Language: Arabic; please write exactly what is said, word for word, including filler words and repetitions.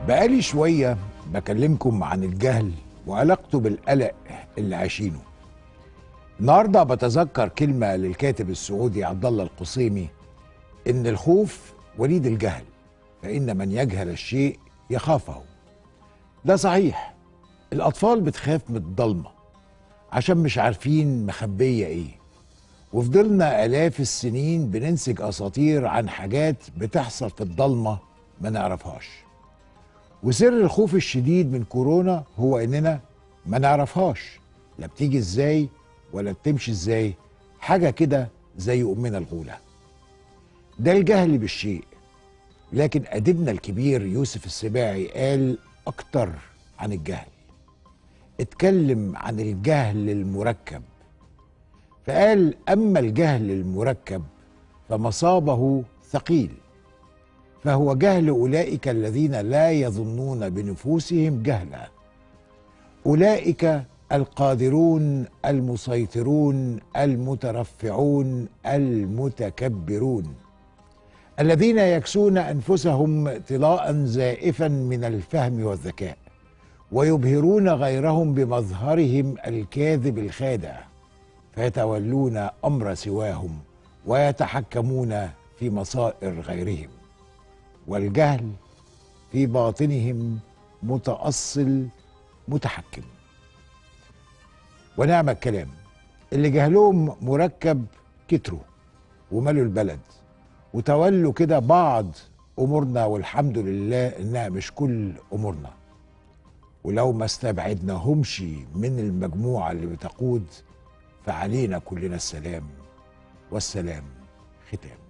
بقالي شوية بكلمكم عن الجهل وعلاقته بالقلق اللي عايشينه. النهارده بتذكر كلمة للكاتب السعودي عبد الله القصيمي: إن الخوف وليد الجهل، فإن من يجهل الشيء يخافه. ده صحيح، الأطفال بتخاف من الضلمة عشان مش عارفين مخبية إيه، وفضلنا آلاف السنين بننسج أساطير عن حاجات بتحصل في الضلمة ما نعرفهاش. وسر الخوف الشديد من كورونا هو إننا ما نعرفهاش، لا بتيجي إزاي ولا بتمشي إزاي، حاجة كده زي أمنا الغولة. ده الجهل بالشيء. لكن أديبنا الكبير يوسف السباعي قال أكتر عن الجهل، اتكلم عن الجهل المركب، فقال: أما الجهل المركب فمصابه ثقيل، فهو جهل أولئك الذين لا يظنون بنفوسهم جهلا، أولئك القادرون المسيطرون المترفعون المتكبرون، الذين يكسون أنفسهم طلاء زائفا من الفهم والذكاء، ويبهرون غيرهم بمظهرهم الكاذب الخادع، فيتولون أمر سواهم ويتحكمون في مصائر غيرهم، والجهل في باطنهم متأصل متحكم. ونعم الكلام، اللي جهلهم مركب كتروا وملوا البلد وتولوا كده بعض أمورنا، والحمد لله إنها مش كل أمورنا. ولو ما استبعدناهمش من المجموعة اللي بتقود، فعلينا كلنا السلام، والسلام ختام.